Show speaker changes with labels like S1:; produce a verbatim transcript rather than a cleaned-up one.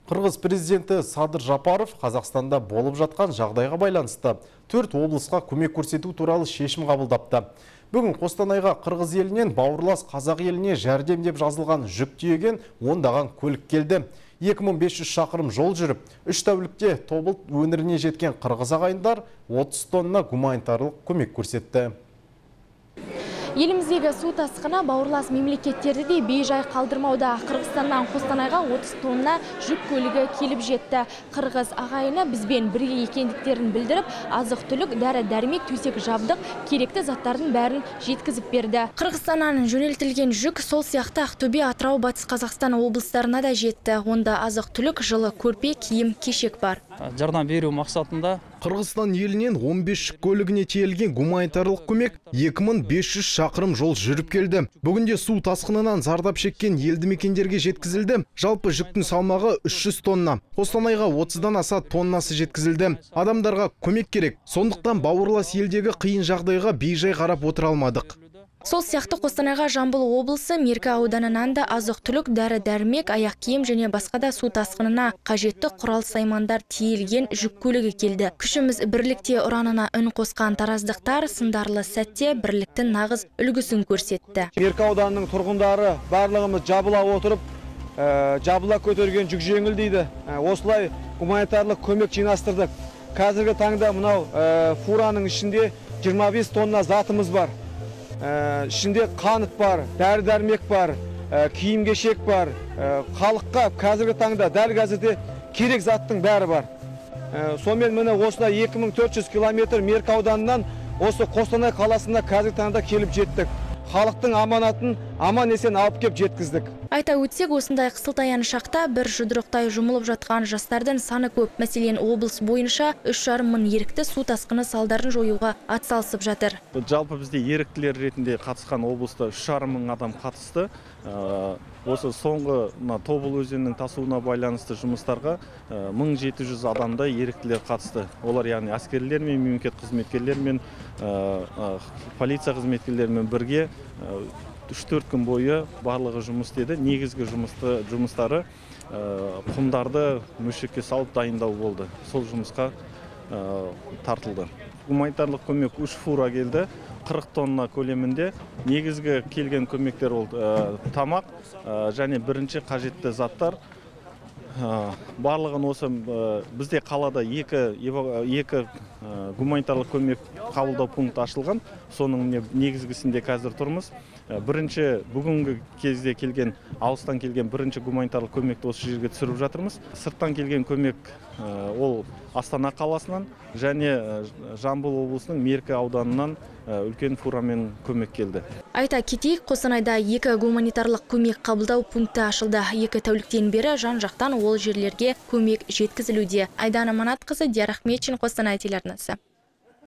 S1: Қырғыз президенті Садыр Жапаров Қазақстанда болып жатқан жағдайға байланысты төрт облысқа көмек көрсету туралы шешім қабылдапты. Бүгін Қостанайға Қырғыз елінен бауырлас қазақ еліне жәрдем деп жазылған жүк тиеген ондаған көлік келді. екі мың бес жүз шақырым жол жүріп, үш тәулікте Тобыл өңіріне жеткен қырғыз ағайындар отыз тонна гуманитарлық көмек көрсетті.
S2: Еліміздегі су тасқыны бауырлас мемлекеттерді де бейжай қалдырмауда. Қырғызстаннан Қостанайға отыз тонна жүк көлігі келіп жетті. Қырғыз ағайыны бізбен бірге екендіктерін білдіріп, азық-түлік, дәрі-дәрмек, төсек жабдық, керекті заттардың бәрін жеткізіп берді. Қырғызстаннан жөнелтілген жүк сол сияқты Ақтөбе, Атырау, Батыс Қазақстан облыстарына да жетті. Онда азық-түлік, жылы, көрпе, киім, кешек бар.
S3: Жардам беру мақсатында
S1: Қырғызстан елінен он бес жүк көлігіне тиелген гуманитарлық көмек екі мың бес жүз шақырым жол жүріп келді. Бүгінде су тасқынынан зардап шеккен елді мекендерге жеткізілді. Жалпы жүктің салмағы үш жүз тонна. Қостанайға отыздан аса тоннасы жеткізілді. Адамдарға көмек керек. Сондықтан бауырлас елдегі қиын жағдайға бейжай қарап отыра алмадық.
S2: Сол сияқты Қостанайға Жамбыл облысы Меркі ауданынан да азық-түлік, дәрі-дәрмек, аяқ киім және басқа да су тасқынына қажетті құрал саймандар тиелген жүк көлігі келді. Күшіміз бірлікте ұранына үн қосқан тараздықтар сындарлы сәтте бірліктің нағыз үлгісін көрсетті.
S4: Меркі ауданының тұрғындары барлығымыз жабыла отырып, жабыла көтерген жүк жеңіл дейді. Осылай гуманитарлық көмек жинастырдық. Қазіргі таңда мынау фураның ішінде жиырма бес тонна затымыз бар. Ішінде қант бар, дәрі-дәрмек бар, киім-кешек бар. Халыққа қазіргі таңда дәл қазірде керек заттың бәрі бар. Сонымен міне осылай екі мың төрт жүз километр Меркі ауданынан осы Қостанай қаласына қазіргі таңда келіп жеттік. Халықтың аманатын аман есен алып кеп жеткіздік.
S2: Айта өтсек, осындай қысылтаян шақта бір жұдырықтай жұмылып жатқан жастардың саны көп. Мәселен, облыс бойынша үш жарым мың ерікті су тасқыны салдарын жоюға атсалысып жатыр.
S3: Жалпы бізде еріктілер ретінде қатысқан облыста үш жарым мың адам қатысты. Осы соңғы Тобыл өзенінің тасуына байланысты жұмыстарға мың жеті жүз адамдай еріктілер қатысты. Олар яғни әскерлер мен мемлекет қызметкерлер мен полиция қызметкерлерімен бірге үш төрт күн бойы барлығы жұмыс істеді. Негізгі жұмыстары құмдарды мөлшекке салып дайындау болды. Сол жұмысқа тартылды. Гуманитарлық көмек үш фура келді. қырық тонна көлемінде. Негізгі келген көмектер ол тамақ және бірінші қажетті заттар. Барлығын осы бізде қалада екі гуманитарлық көмек қабылдау пункті ашылған. Соның негізгісінде қазір тұрмыз. Бірінші бүгінгі кезде келген, алыстан келген бірінші гуманитарлық көмекті осы жерге түсіріп жатырмыз. Сырттан келген көмек ол Астана қаласынан және Жамбыл облысының Меркі ауданынан үлкен фурамен көмек келді.
S2: Айта кетейік, Қостанайда екі гуманитарлық көмек қабылдау пункті ашылды. Екі тәуліктен бері жан-жақтан ол жерлерге көмек жеткізілуде. Айдана Манатқызы, Диар Ахметшин, Қостанай телеарнасы.